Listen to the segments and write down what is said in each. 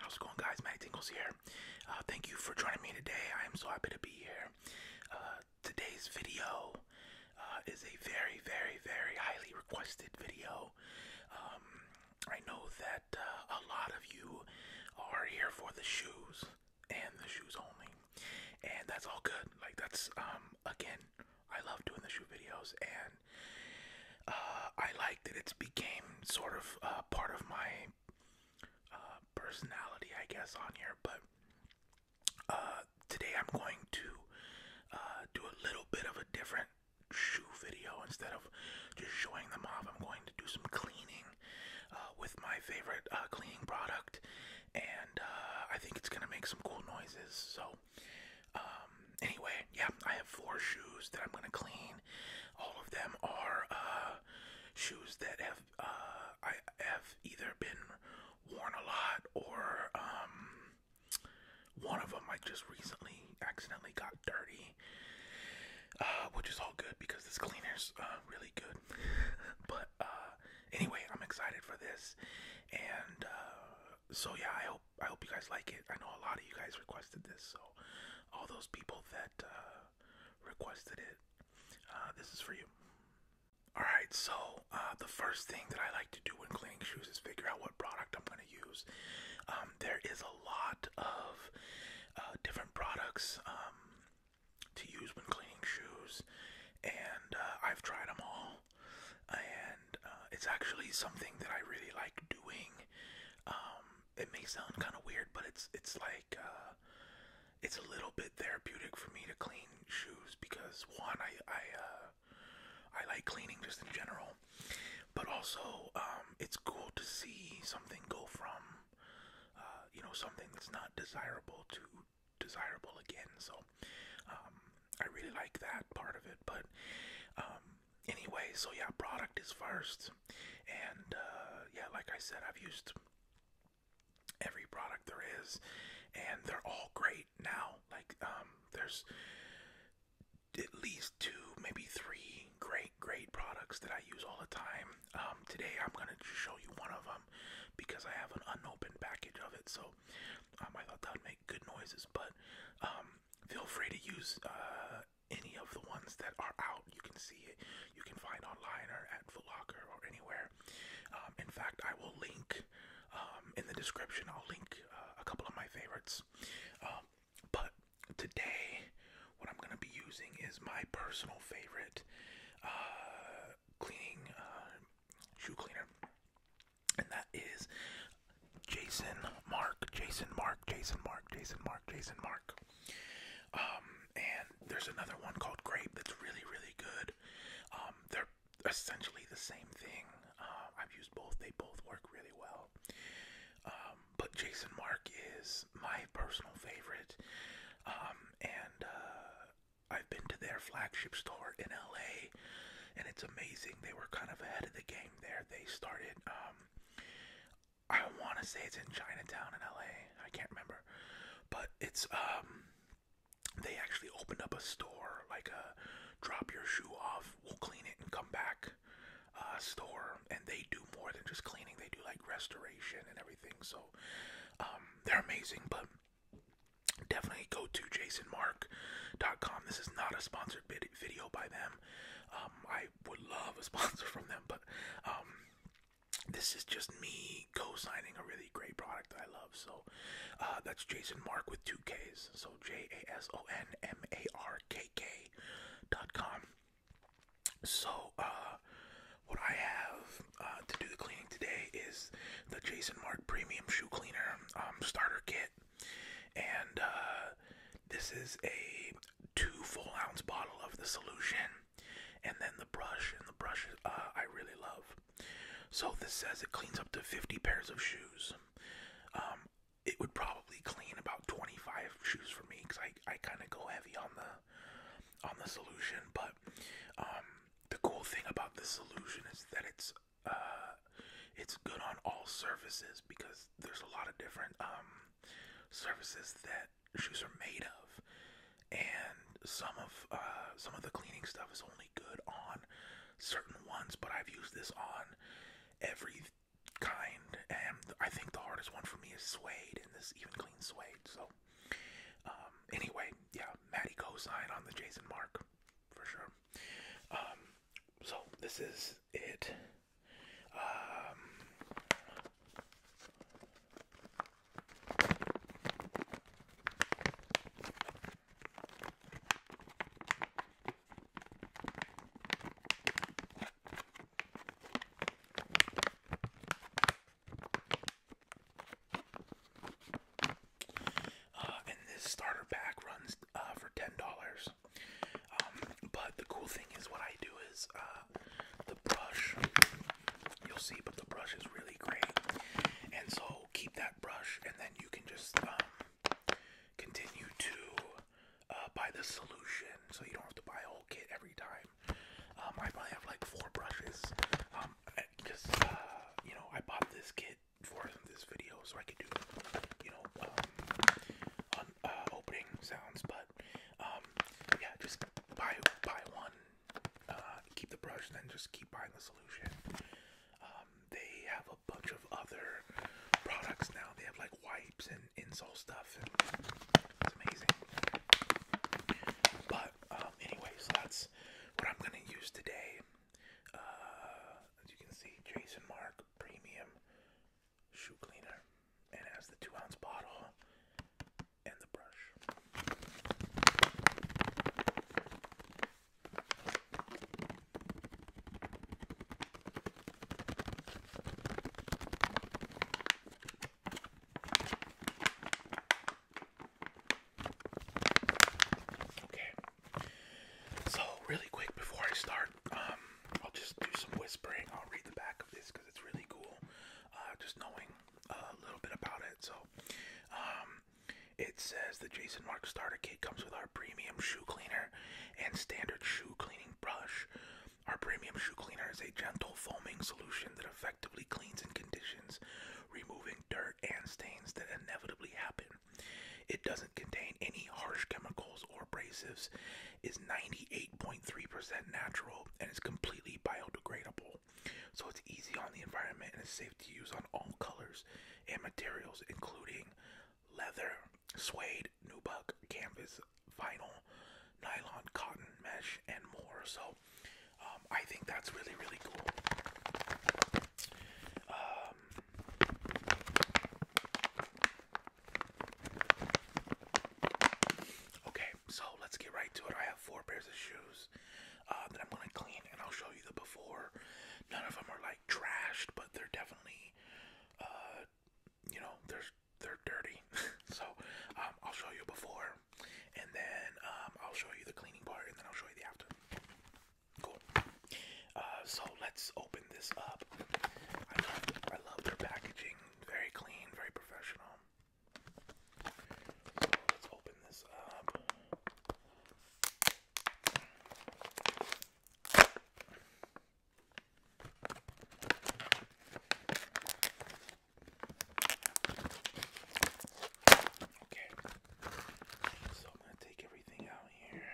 How's it going, guys? Matt Tingles here. Thank you for joining me today. I am so happy to be here. Today's video is a very, very, very highly requested video. I know that a lot of you are here for the shoes and the shoes only, and that's all good. Like, that's again, I love doing the shoe videos, and I like that it's became sort of part of my personality, I guess, on here. But today I'm going to do a little bit of a different shoe video. Instead of just showing them off, I'm going to do some cleaning with my favorite cleaning product, and I think it's gonna make some cool noises. So anyway, yeah, I have 4 shoes that I'm gonna clean. All of them are shoes that I have either been worn a lot, or one of them I just recently accidentally got dirty, which is all good because this cleaner's really good. But anyway, I'm excited for this, and so yeah, I hope you guys like it. I know a lot of you guys requested this, so all those people that requested it, this is for you. Alright, so the first thing that I like to do when cleaning shoes is figure out what product I'm going to use. There is a lot of different products to use when cleaning shoes, and I've tried them all, and it's actually something that I really like doing. It may sound kind of weird, but it's like it's a little bit therapeutic for me to clean shoes because, one, I like cleaning just in general, but also it's cool to see something go from something that's not desirable to desirable again. So I really like that part of it. But anyway, so yeah, product is first, and yeah, like I said, I've used every product there is, and they're all great now. Like there's at least 2, maybe 3 great products that I use all the time. Today I'm going to show you one of them because I have an unopened package of it, so I thought that would make good noises. But feel free to use any of the ones that are out. You can see it, you can find online or at Foot Locker or anywhere. In fact, I will link in the description, I'll link a couple of my favorites. But today what I'm going to be using is my personal favorite cleaning shoe cleaner, and that is Jason Markk. And there's another one called Grape that's really, really good. They're essentially the same thing. I've used both. They both work really well. But Jason Markk is my personal favorite. And I've been to their flagship store in LA, and it's amazing. They were kind of ahead of the game there. They started, I want to say it's in Chinatown in LA. I can't remember. But it's, they actually opened up a store, like a drop your shoe off, we'll clean it and come back store. And they do more than just cleaning. They do like restoration and everything. So they're amazing. But definitely go to jasonmarkk.com. This is not a sponsored video by them. I would love a sponsor from them, but this is just me co-signing a really great product that I love. So that's Jason Markk with 2 Ks. So JASONMARKK.com. So what I have to do the cleaning today is the Jason Markk Premium Shoe Cleaner Starter Kit. And this is a 2 full ounce bottle of the solution, and then the brush. And the brush I really love. So this says it cleans up to 50 pairs of shoes. It would probably clean about 25 shoes for me because I kind of go heavy on the solution. But the cool thing about this solution is that it's good on all surfaces, because there's a lot of different surfaces that shoes are made of, and some of the cleaning stuff is only good on certain ones. But I've used this on every kind, and I think the hardest one for me is suede, and this even clean suede. So anyway, yeah, Matty cosign on the Jason Mark for sure. So this is it. And this starter pack runs for $10. But the cool thing is, what I do is the brush. You'll see, but the brush is really great. And so keep that brush, and then you can just continue to buy the solution, so you don't have to buy a whole kit every time. I probably have like 4 brushes. Because I bought this kit for this video so I could do, opening sounds. But yeah, just buy one, keep the brush, and then just keep buying the solution. They have a bunch of other products now. They have like wipes and insole stuff, and it's amazing. But anyway, so that's what I'm gonna use today. As you can see, Jason Mark Premium Shoe Cleaner, and it has the 2-ounce bottle and the brush. Okay, so really quick before I start, I'll just do some whispering. I'll read the back of this because it's really cool, just knowing a little bit about it. So it says the Jason Mark starter kit comes with our premium shoe cleaner and standard shoe cleaning brush. Our premium shoe cleaner is a gentle foaming solution that effectively cleans and conditions, removing dirt and stains that inevitably happen. It doesn't contain any harsh chemicals or abrasives, is 98.3% natural, and is completely biodegradable. So it's easy on the environment and is safe to use on all colors and materials, including leather, suede, nubuck, canvas, vinyl, nylon, cotton, mesh, and more. So I think that's really, really cool. Okay, so let's get right to it. I have 4 pairs of shoes that I'm going to clean, and I'll show you the before. None of them are like trashed, but they're definitely, they're dirty. So I'll show you before, and then I'll show you the cleaning part, and then I'll show you the after. Cool. So let's open this up. I love their packaging. Very clean, very professional. So let's open this up. Okay, so I'm going to take everything out here.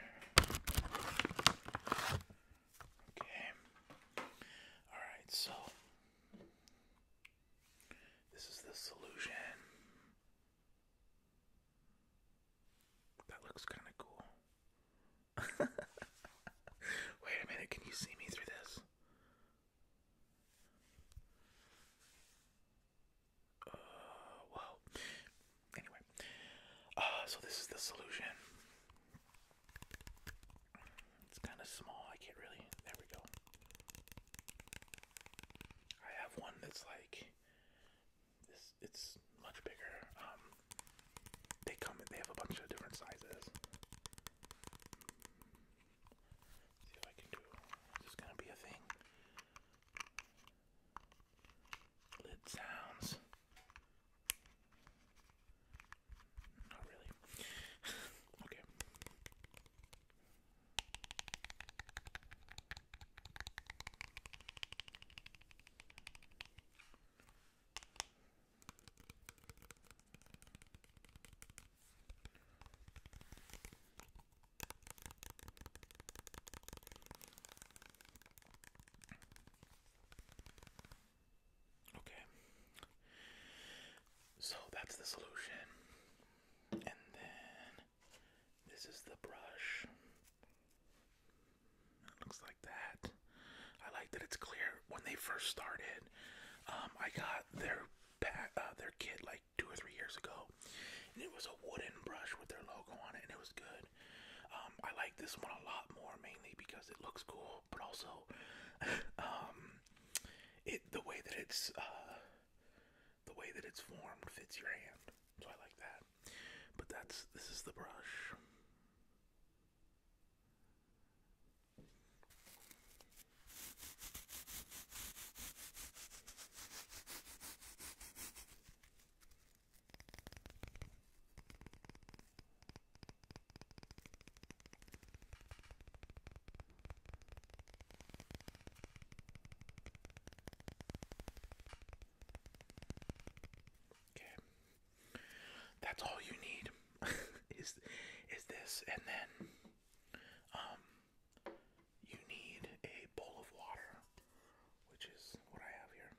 Okay, alright, so this is the solution. That looks kind of cool. Wait a minute, can you see me through this? Well, anyway. So this is the solution. It's kind of small. I can't really. There we go. I have one that's like this. It's much bigger. They have a bunch of different sizes. See if I can do. Is this gonna be a thing? Lid sounds. Not really. Okay. that's the solution. And then this is the brush. It looks like that. I like that it's clear. When they first started, I got their kit like 2 or 3 years ago, and it was a wooden brush with their logo on it, and it was good. I like this one a lot more, mainly because it looks cool, but also the way that it's formed fits your hand, so I like that. But this is the brush. That's all you need is this, and then you need a bowl of water, which is what I have here.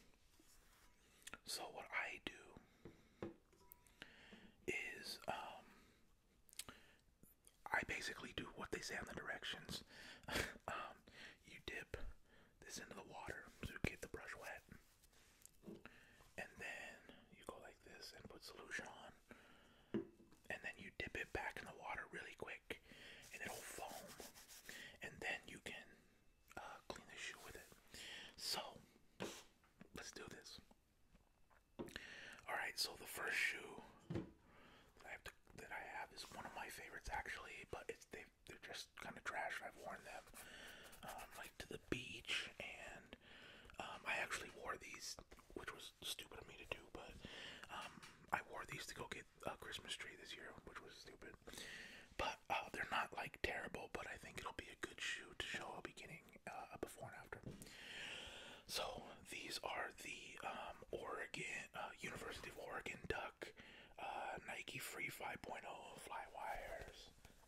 So what I do is I basically do what they say on the directions. You dip this into the water to get the brush wet, and then you go like this and put solution on, and then you dip it back in the water really quick, and it'll foam, and then you can clean the shoe with it. So let's do this. All right. So the first shoe that I have is one of my favorites actually, but they're just kind of trash. I've worn them like to the beach, and I actually wore these, which was stupid of me to do, but I wore these to go get a Christmas tree this year, which was stupid. But they're not like terrible, but I think it'll be a good shoe to show a beginning, a before and after. So these are the University of Oregon Duck Nike Free 5.0 fly wires.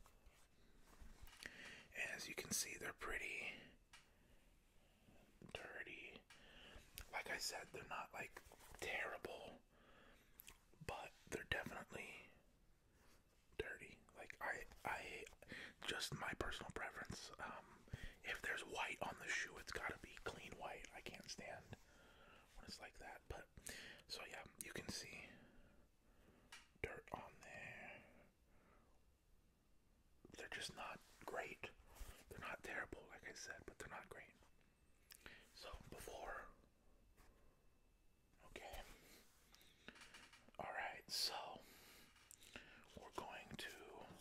As you can see, they're pretty dirty. Like I said, they're not like terrible, but they're definitely dirty. Like I just my personal preference. If there's white on the shoe, it's gotta be clean white. I can't stand when it's like that. But so yeah, you can see dirt on there. They're just not great. They're not terrible, like I said, but they're not great. So before, okay. All right, so we're going to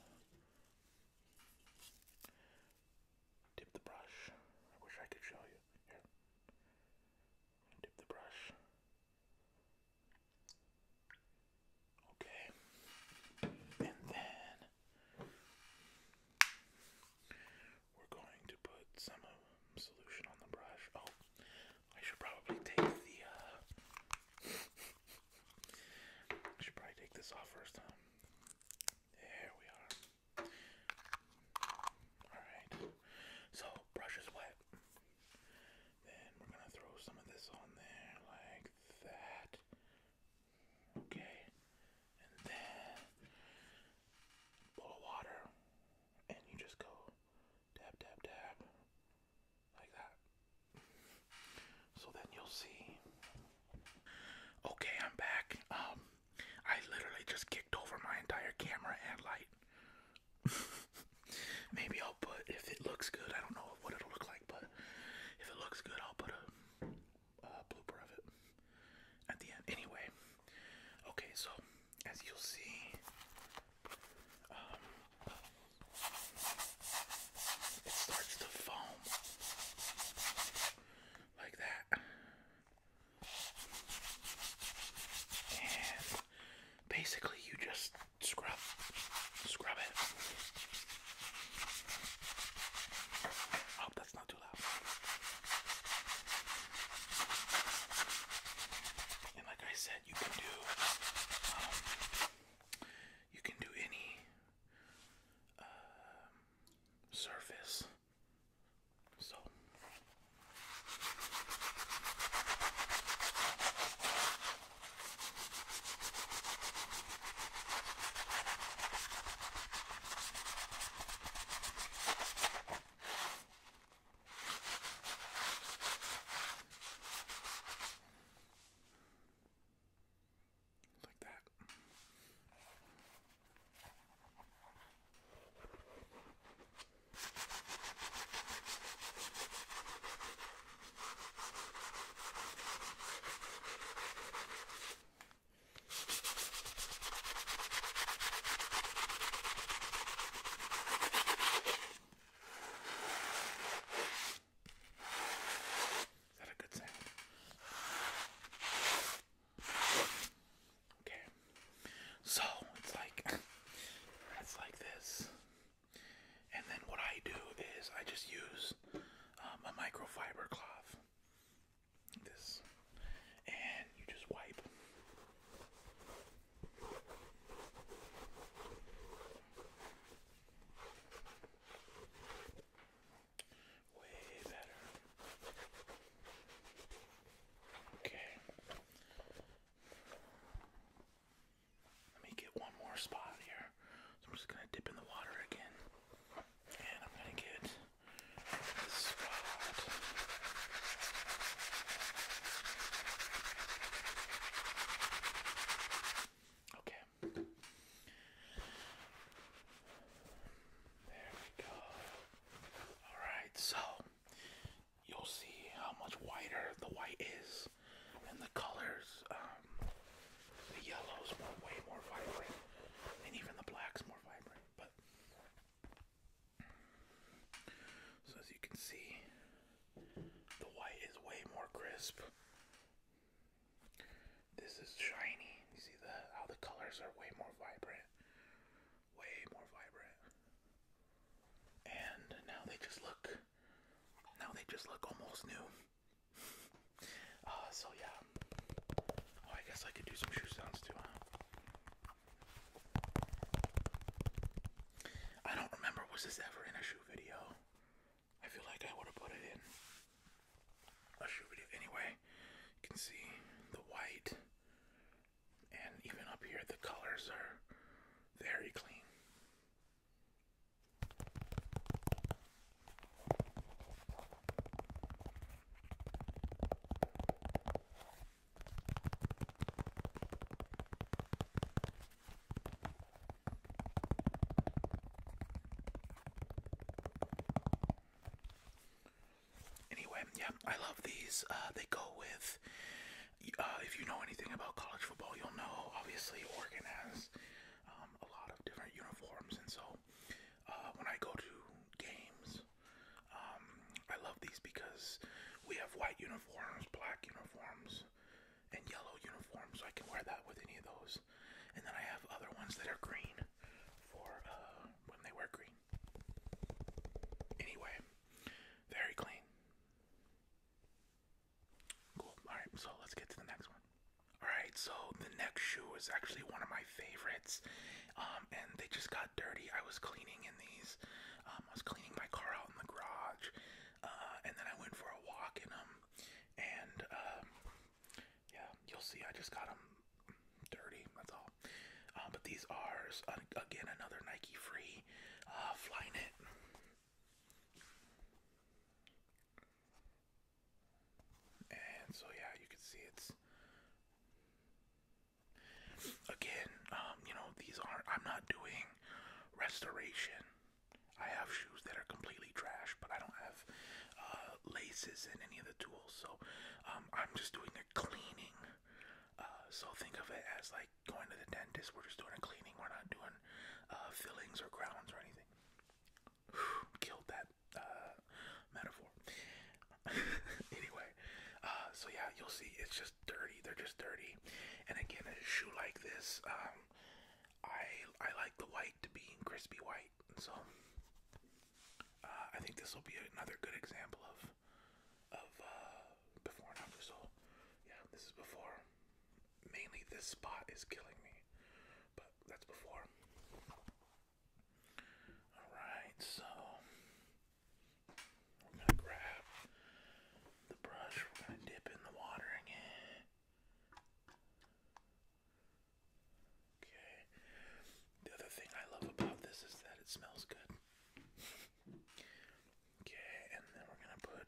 dip the brush. I wish I could show you. Here. Dip the brush. Okay. And then we're going to put some solution on the brush. Oh, I should probably take this off first, huh? There we are. Alright. So, brush is wet. Then we're gonna throw some of this on there like that. Okay. And then bowl of water. And you just go dab, dab, dab. Like that. So then you'll see. Okay, I'm back. I literally just kicked over my entire camera and light. Maybe I'll put, if it looks good, I don't know what it'll look like, but if it looks good, I'll put a blooper of it at the end. Anyway, okay, so as you'll see, it starts to foam like that. And basically you just scrub it. I hope that's not too loud. And like I said, you can do just use a microfiber cloth. This, and you just wipe. Way better. Okay. Let me get one more spot here. So I'm just gonna dip in the water again. And I'm gonna get this spot. Okay. There we go. Alright, so you'll see how much whiter the white is, and the colors, the yellow's way more vibrant, and even the black's more vibrant. But so as you can see, the white is way more crisp. This is shiny. You see how the colors are way more vibrant, way more vibrant, and now they just look almost new. So yeah. Oh, I guess I could do some shoe sounds too, huh? I don't remember, was this ever in a shoe video? I feel like I would have put it in a shoe video. Anyway, you can see the white, and even up here the colors are very clean. Anyway, yeah, I love these. They go with, if you know anything about college football, you'll know, obviously, Oregon has a lot of different uniforms, and so when I go to games, I love these because we have white uniforms, black uniforms, and yellow uniforms, so I can wear that with any of those. And then I have other ones that are green for when they wear green. Anyway, very clean. Cool. Alright, so let's get to the next one. Alright, so the next shoe is actually one of my favorites. And they just got dirty. I was cleaning in these. I was cleaning my car out in the garage. And then I went for a walk in them. And yeah, you'll see I just got them dirty. That's all. But these are, again, another Nike free Flyknit. And so yeah, you can see it's, again, you know, these aren't, I'm not doing restoration. I have shoes that are completely trash, but I don't have laces in any of the tools, so I'm just doing a cleaning. So think of it as like going to the dentist. We're just doing a cleaning. We're not doing fillings or crowns or anything. Killed that metaphor. Anyway, so yeah, you'll see it's just dirty. They're just dirty. And again, a shoe like this, I like the white to be crispy white. So I think this will be another good example of before and after. So yeah, this is before. Mainly this spot is killing me, but that's before. Alright, so we're gonna grab the brush, we're gonna dip in the water again. Okay. The other thing I love about this is that it smells good. Okay, and then we're gonna put,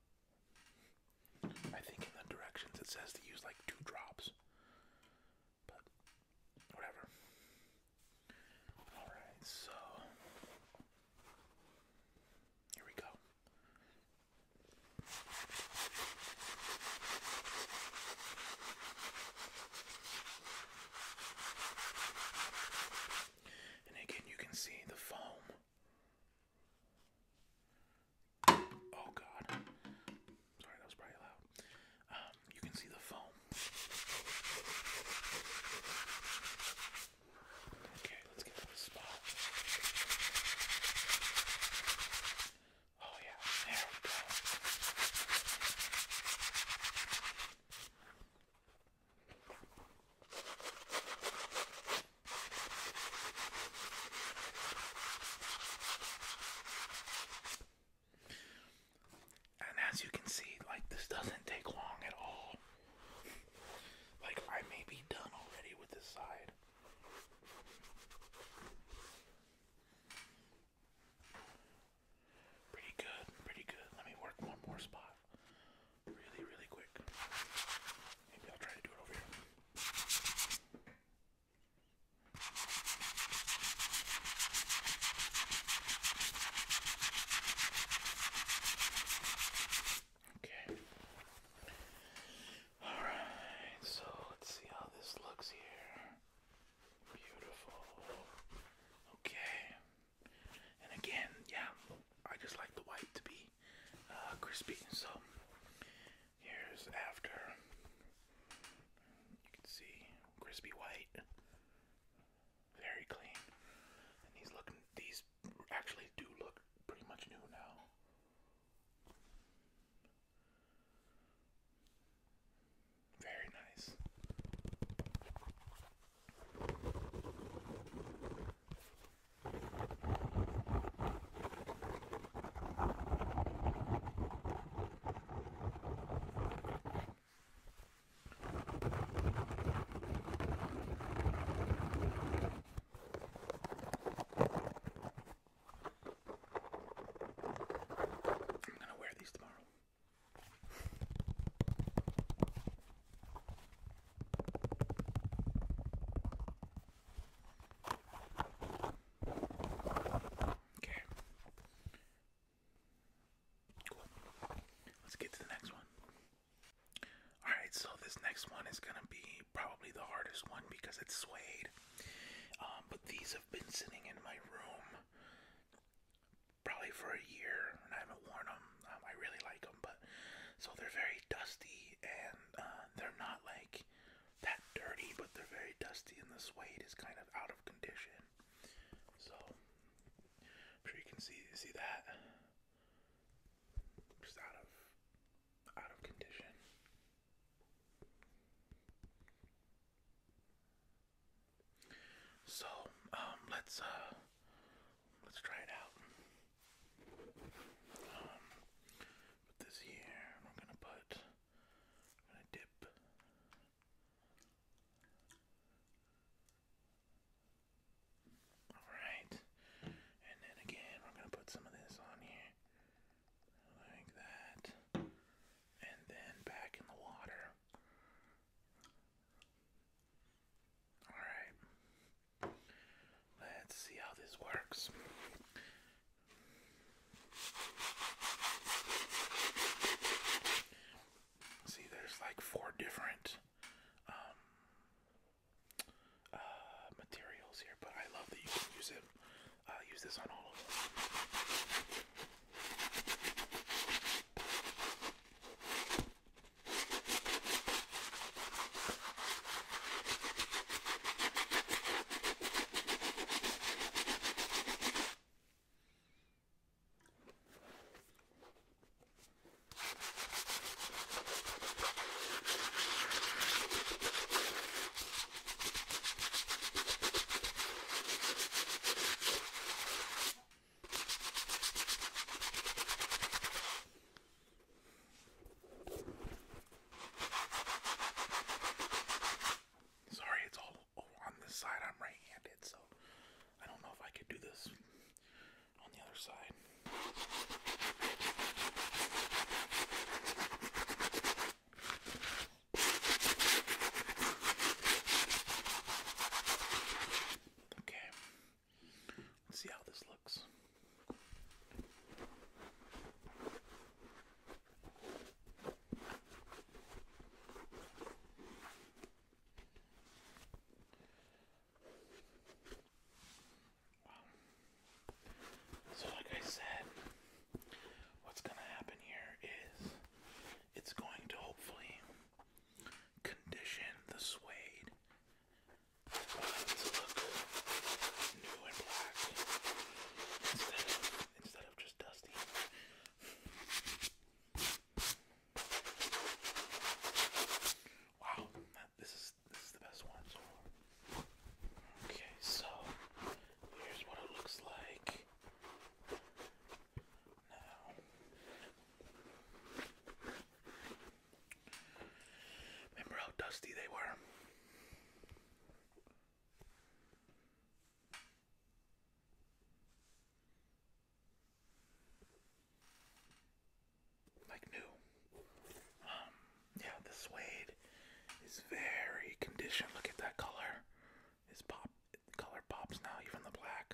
I think in the directions it says to use like 2 drops, but crispy. So here's after. You can see crispy white, very clean. And these actually do look pretty much new now. Very nice. I'm gonna wear these tomorrow. Okay. Cool. Let's get to the next one. Alright, so this next one is gonna be probably the hardest one because it's suede. But these have been sitting in my room probably for a year and I haven't worn them. I really like them, but so they're very dusty and they're not like that dirty, but they're very dusty and the suede is kind of out of condition. So I'm sure you can see that. Just out of condition. So let's try it out. Put this here. I'm gonna dip. All right, and then again, we're gonna put some of this on here, like that, and then back in the water. All right. Let's see how this works. See, there's like 4 different materials here, but I love that you can use this on all of them. Sorry, it's all on this side. I'm right-handed, so I don't know if I could do this on the other side. Okay, let's see how this looks. So like I said, what's going to happen here is it's going to hopefully condition the suede to look new and black instead of just dusty. Wow, this is the best one so far. Okay, so here's what it looks like now. Remember how dusty they were? Like new. Yeah, the suede is very conditioned. Look at that color. Color pops now, even the black.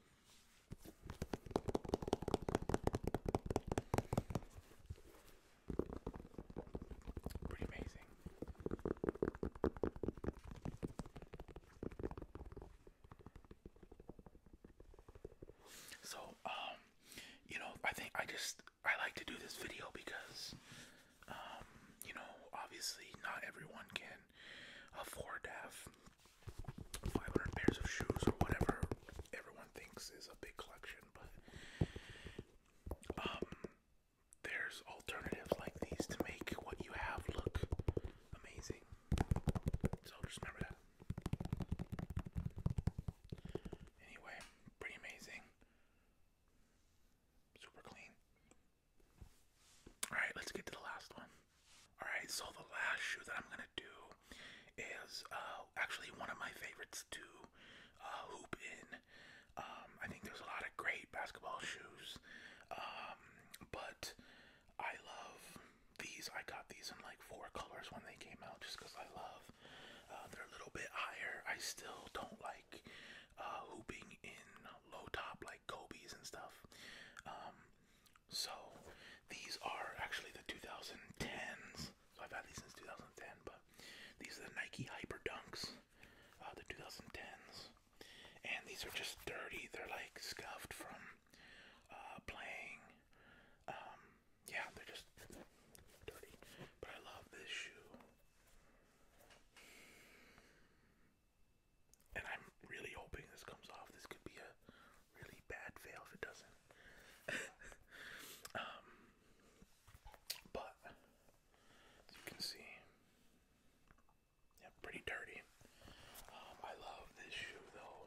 Pretty amazing. So, I think I like to do this video because, you know, obviously not everyone can afford to have 500 pairs of shoes or whatever everyone thinks is a big collection, but there's alternatives like these to make what you have look amazing. So just remember that. Anyway, pretty amazing. Super clean. Alright, let's get to the last one. Alright, so the last shoe that I'm gonna do is actually one of my favorites to hoop in. I think there's a lot of great basketball shoes, but I love these. I got these in like 4 colors when they came out just because I love. They're a little bit higher. I still don't like hooping in low top like Kobe's and stuff. So these are actually the 2010s. So I've had these since 2010, but these are the Nike Hyper Dunks, the 2010s. And these are just dirty. They're like scuffed from playing. Yeah, they're just dirty. But I love this shoe. And I'm really hoping this comes off. This could be a really bad fail if it doesn't. But as you can see, yeah, pretty dirty. I love this shoe though,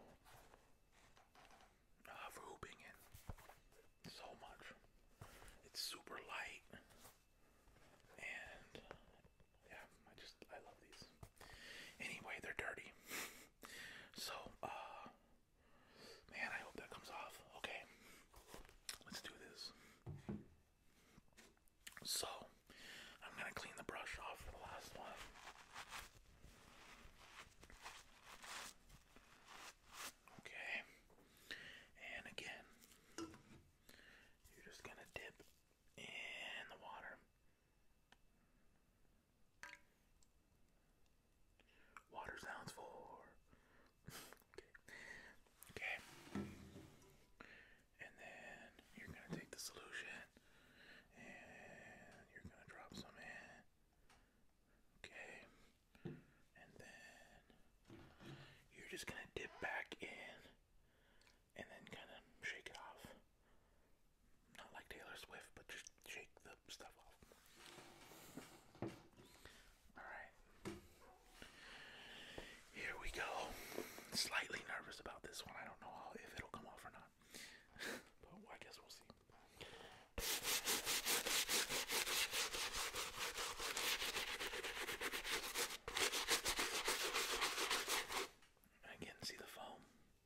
for hooping in so much. It's super light, and yeah, I love these. Anyway, they're dirty. So, man, I hope that comes off. Okay, let's do this. So, I'm gonna clean the brush off for the last one. Okay, and again, you're just gonna dip in the water. Water sounds for. Okay. And then you're gonna take the solution and you're gonna drop some in. Okay. And then you're just gonna dip back in and then kind of shake it off. Not like Taylor Swift, but just shake the stuff off. Alright. Here we go. Slightly nervous about this one. I don't know if it'll come off or not. But I guess we'll see. Again, see the foam?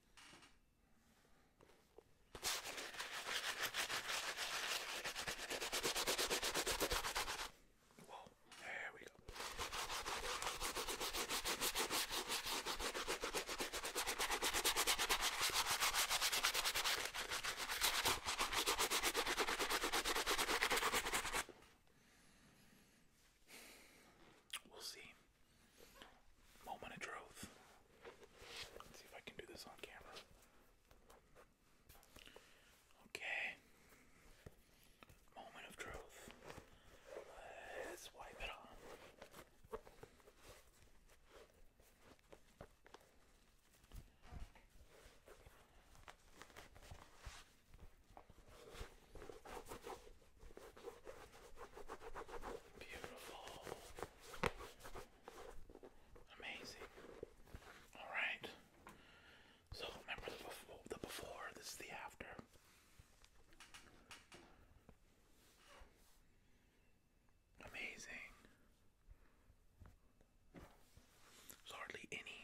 Whoa, there we go. We'll see. Moment of truth. Let's see if I can do this on camera. Okay. Moment of truth. Let's wipe it on. Beautiful. Amazing. Alright. So remember the before, this is the after. Amazing. There's hardly any.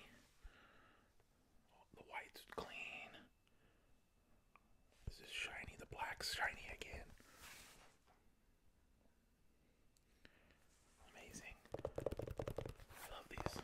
The white's clean. This is shiny. The black's shiny again. Amazing. I love these.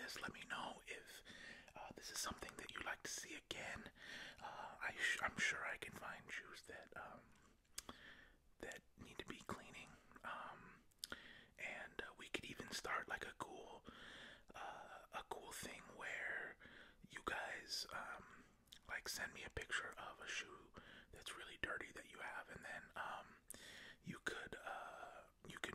this. Let me know if this is something that you'd like to see again. I'm sure I can find shoes that need to be cleaning. And we could even start like a cool thing where you guys like send me a picture of a shoe that's really dirty that you have, and then you could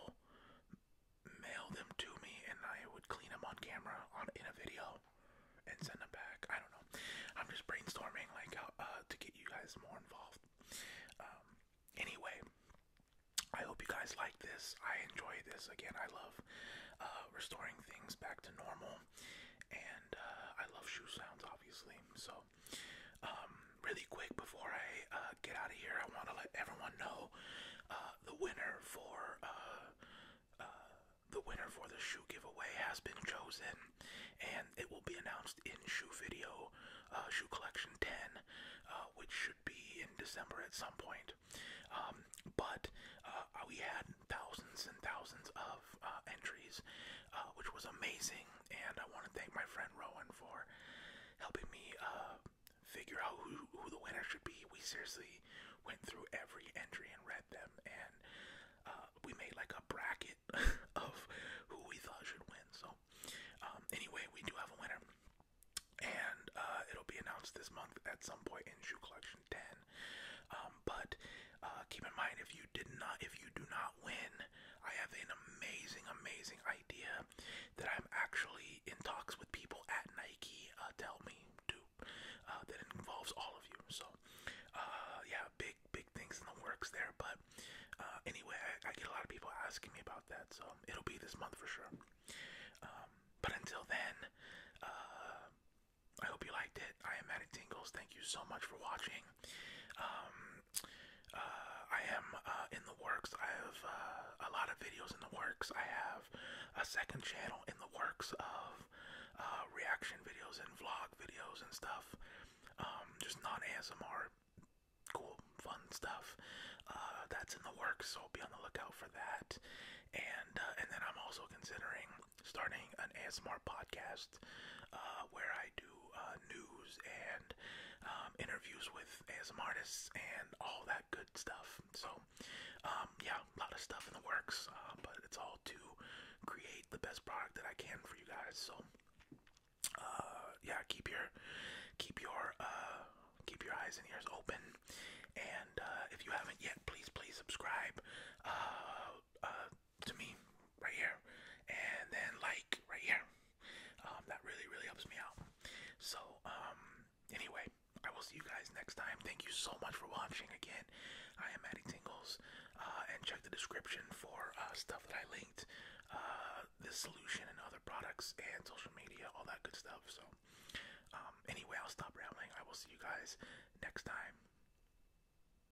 mail them to me, and I would clean them on camera in a video and send them back. I don't know. I'm just brainstorming like how to get you guys more involved. Anyway, I hope you guys like this. I enjoy this. Again, I love restoring things back to normal, and I love shoe sounds, obviously. So, really quick before I get out of here, I want to let everyone know the winner for the shoe giveaway has been chosen, and it will be announced in Shoe Video, Shoe Collection 10, which should be in December at some point. But we had thousands and thousands of entries, which was amazing, and I want to thank my friend Rowan for helping me figure out who the winner should be. We seriously went through every entry and read them, and we made like a bracket of who we thought should win. So anyway, we do have a winner, and it'll be announced this month at some point in Shoe Collection 10. But keep in mind, if you do not win, I have an amazing idea that I'm actually in talks with people at Nike to help me do, that involves all of you. So yeah, big things in the works there. But anyway, I get a lot of people asking me about that, so it'll be this month for sure. But until then, I hope you liked it. I am Matty Tingles. Thank you so much for watching. I am in the works. I have a lot of videos in the works. I have a second channel in the works of reaction videos and vlog videos and stuff. Just non-ASMR, cool, fun stuff. That's in the works, so be on the lookout for that. And then I'm also considering starting an ASMR podcast where I do news and interviews with ASMR artists and all that good stuff. So yeah, a lot of stuff in the works, but it's all to create the best product that I can for you guys. So yeah, keep your eyes and ears open, and if you haven't yet, please subscribe to me right here, and then like right here. That really helps me out. So anyway, I will see you guys next time. Thank you so much for watching. Again, I am Matty Tingles, and check the description for stuff that I linked, this solution